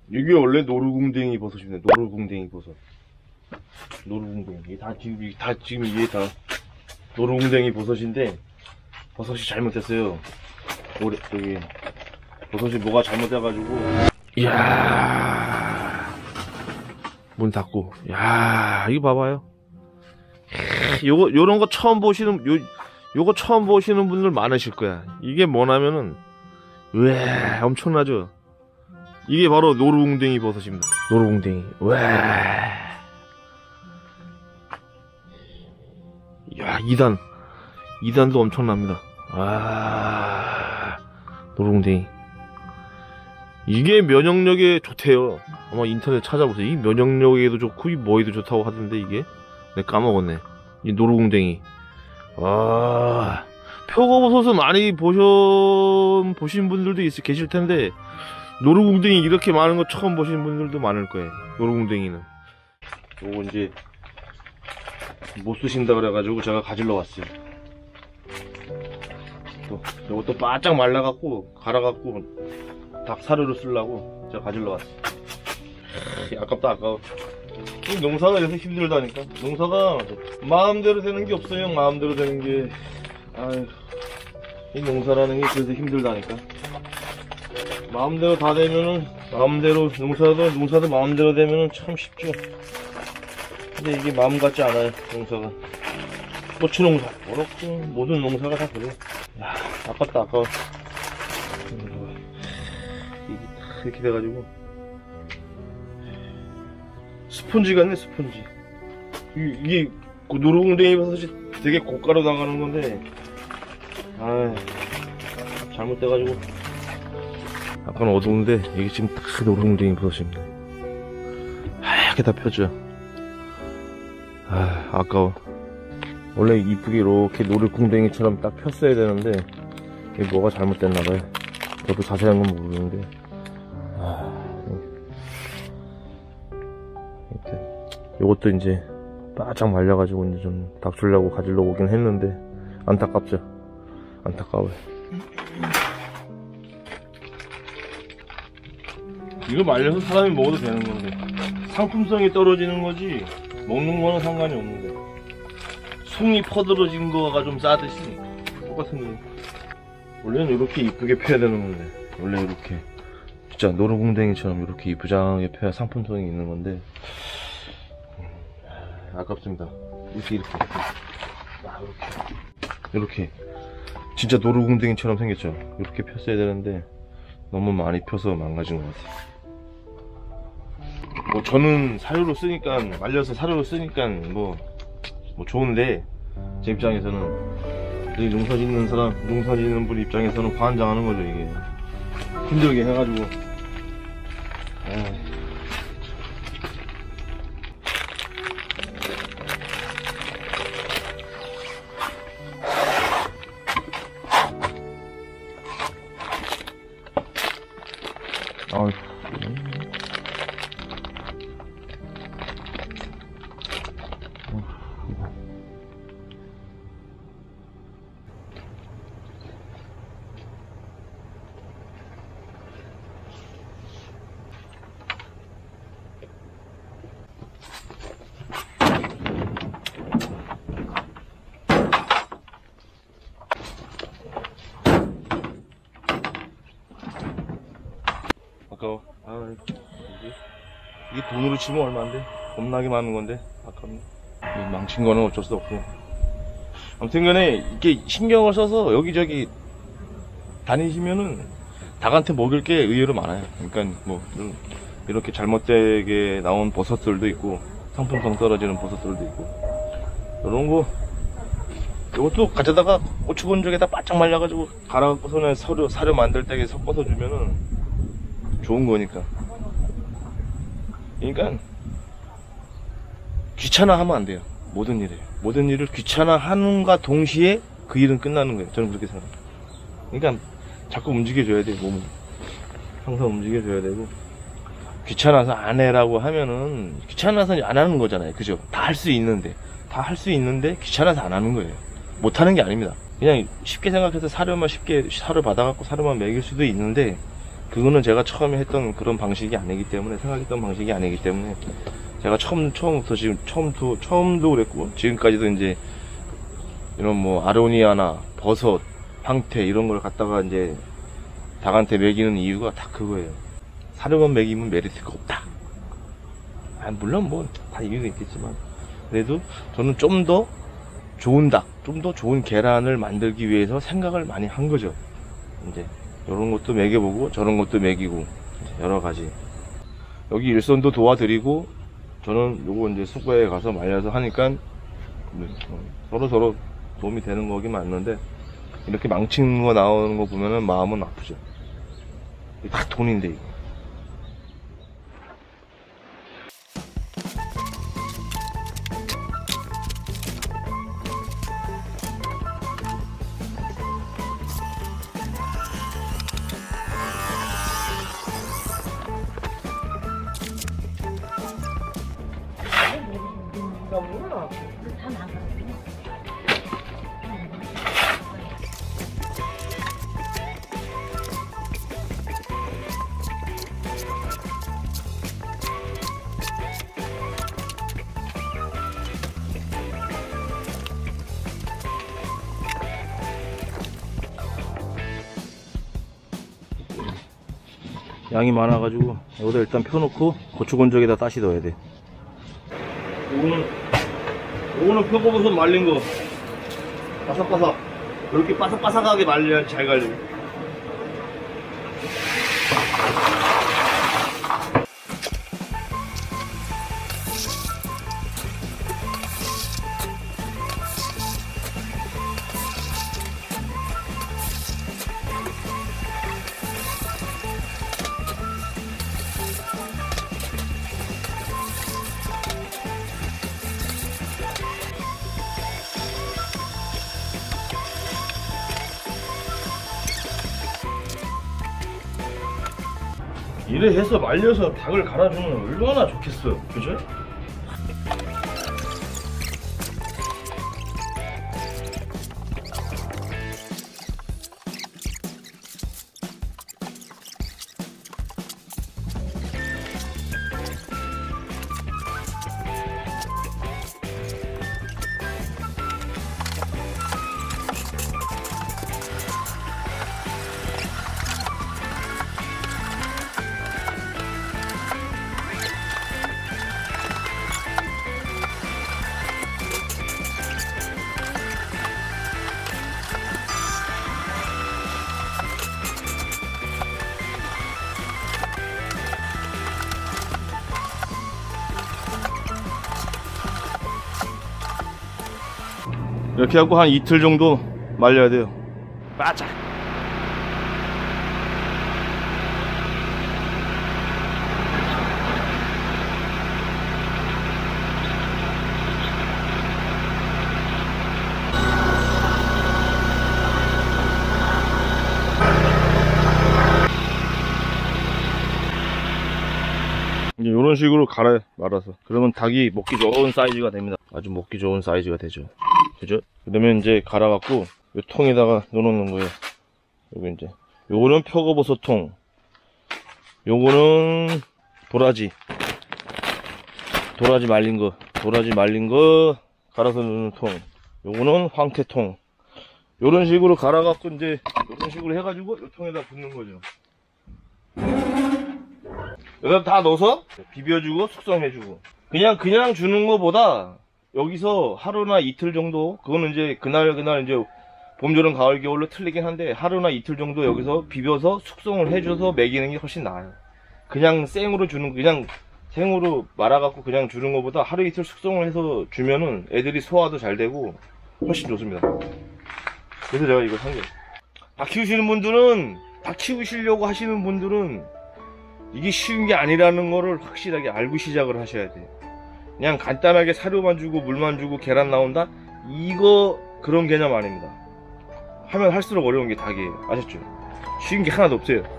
이게 원래 노루궁뎅이 버섯입니다. 노루궁뎅이 버섯. 노루궁뎅이. 이게 다 지금 이게 다 노루궁뎅이 버섯인데, 버섯이 잘못됐어요. 올해, 버섯이 뭐가 잘못돼가지고. 이야. 문 닫고. 야, 이거 봐봐요. 요런 거 처음 보시는, 요거 처음 보시는 분들 많으실 거야. 이게 뭐냐면은, 왜 엄청나죠? 이게 바로 노루궁뎅이 버섯입니다. 노루궁뎅이. 왜? 야, 2단도 엄청납니다. 노루궁뎅이. 이게 면역력에 좋대요. 아마 인터넷 찾아보세요. 이 면역력에도 좋고, 이 뭐에도 좋다고 하던데, 이게. 내가 까먹었네. 이 노루궁뎅이. 표고버섯은 많이 보신 분들도 계실 텐데, 노루궁뎅이 이렇게 많은 거 처음 보신 분들도 많을 거예요. 노루궁뎅이는. 요거 이제, 못 쓰신다 그래가지고 제가 가지러 왔어요. 요것도 바짝 말라갖고, 갈아갖고, 닭 사료로 쓰려고 제가 가지러 왔어요. 아깝다, 아까워. 이 농사가 이래서 힘들다니까. 농사가 마음대로 되는 게 없어요. 마음대로 되는 게. 아유, 이 농사라는 게 그래서 힘들다니까. 마음대로 다 되면은, 마음대로, 농사도 마음대로 되면은 참 쉽죠. 근데 이게 마음 같지 않아요, 농사가. 고추 농사, 그렇고, 모든 농사가 다 그래. 야, 아깝다, 아까워. 이렇게 돼가지고. 스폰지 같네, 스폰지. 이게, 노루궁뎅이 버섯이 되게 고가로 나가는 건데, 잘못돼가지고. 아까는 어두운데, 이게 지금 딱 노루궁뎅이 버섯입니다. 하얗게 다 펴져. 아까워. 원래 이쁘게 이렇게 노루궁뎅이처럼 딱 폈어야 되는데, 이게 뭐가 잘못됐나봐요. 저도 자세한 건 모르는데. 요것도 이제 바짝 말려가지고 이제 좀 닭 주려고 가지러 오긴 했는데, 안타깝죠. 안타까워요. 이거 말려서 사람이 먹어도 되는 건데, 상품성이 떨어지는 거지 먹는 거는 상관이 없는데, 송이 퍼들어진 거가 좀 싸듯이 똑같은 거. 원래는 이렇게 이쁘게 펴야 되는 건데, 원래 이렇게 진짜 노루궁뎅이처럼 이렇게 이쁘장하게 펴야 상품성이 있는 건데, 아깝습니다. 이렇게 진짜 노루궁뎅이처럼 생겼죠. 이렇게 폈어야 되는데 너무 많이 펴서 망가진 것 같아요. 뭐 저는 사료로 쓰니까, 말려서 사료로 쓰니까 뭐 좋은데, 제 입장에서는, 이 농사 짓는 분 입장에서는 환장하는 거죠. 이게 힘들게 해가지고. 아까워. 이게 돈으로 치면 얼마인데? 겁나게 많은 건데 아깝네. 망친 거는 어쩔 수 없고. 아무튼 간에 이렇게 신경을 써서 여기저기 다니시면은 닭한테 먹일 게 의외로 많아요. 그러니까 뭐 이렇게 잘못되게 나온 버섯들도 있고, 상품성 떨어지는 버섯들도 있고, 이런 거. 이것도 가져다가 고추 건조기에다 바짝 말려가지고 갈아갖고서는 사료 만들 때 섞어서 주면은 좋은 거니까. 그러니까 귀찮아하면 안 돼요. 모든 일을 귀찮아하는가 동시에 그 일은 끝나는 거예요. 저는 그렇게 생각해요. 그러니까 자꾸 움직여줘야 돼요. 몸을 항상 움직여줘야 되고, 귀찮아서 안 해라고 하면은 귀찮아서 안 하는 거잖아요. 그죠? 다 할 수 있는데 귀찮아서 안 하는 거예요. 못 하는 게 아닙니다. 그냥 쉽게 생각해서 사료 받아갖고 사료만 먹일 수도 있는데, 그거는 제가 처음에 했던 그런 방식이 아니기 때문에, 생각했던 방식이 아니기 때문에, 제가 처음부터 지금, 처음도 그랬고, 지금까지도 이제, 이런 뭐, 아로니아나, 버섯, 황태, 이런 걸 갖다가 이제, 닭한테 먹이는 이유가 다 그거예요. 사료만 먹이면 메리트가 없다. 물론 뭐, 다 이유가 있겠지만, 그래도 저는 좀 더 좋은 닭, 좀 더 좋은 계란을 만들기 위해서 생각을 많이 한 거죠. 이제, 이런 것도 먹여보고, 저런 것도 먹이고, 여러 가지. 여기 일손도 도와드리고, 저는 요거 이제 숙과에 가서 말려서 하니까, 서로 도움이 되는 거긴 맞는데, 이렇게 망치는 거 나오는 거 보면은 마음은 아프죠. 이게 다 돈인데, 이거. 양이 많아가지고 여기다 일단 펴놓고 고추건조기에다 다시 넣어야 돼. 요거는 표고버섯 말린 거 바삭바삭, 이렇게 바삭바삭하게 말려야 잘 갈려. 이래 해서 말려서 닭을 갈아주면 얼마나 좋겠어, 그죠? 이렇게 하고 한 이틀 정도 말려야 돼요. 바짝. 이제 이런 식으로 갈아요, 말아서. 그러면 닭이 먹기 좋은 사이즈가 됩니다. 아주 먹기 좋은 사이즈가 되죠. 그죠? 그러면 이제 갈아갖고 이 통에다가 넣어놓는 거예요. 여기 이제 요거는 표고버섯 통, 요거는 도라지 말린 거 갈아서 넣는 통, 요거는 황태통. 요런 식으로 갈아갖고 이제 요런 식으로 해가지고 이 통에다 붓는 거죠. 여기다 다 넣어서 비벼주고 숙성해주고. 그냥 주는 거보다 여기서 하루나 이틀 정도, 그거는 이제 그날 이제 봄, 여름, 가을, 겨울로 틀리긴 한데 하루나 이틀 정도 여기서 비벼서 숙성을 해줘서 먹이는 게 훨씬 나아요. 그냥 생으로 말아갖고 그냥 주는 것보다 하루 이틀 숙성을 해서 주면은 애들이 소화도 잘 되고 훨씬 좋습니다. 그래서 제가 이걸 산 거예요. 닭 키우시려고 하시는 분들은 이게 쉬운 게 아니라는 거를 확실하게 알고 시작을 하셔야 돼요. 그냥 간단하게 사료만 주고 물만 주고 계란 나온다? 이거 그런 개념 아닙니다. 하면 할수록 어려운 게 닭이에요. 아셨죠? 쉬운 게 하나도 없어요.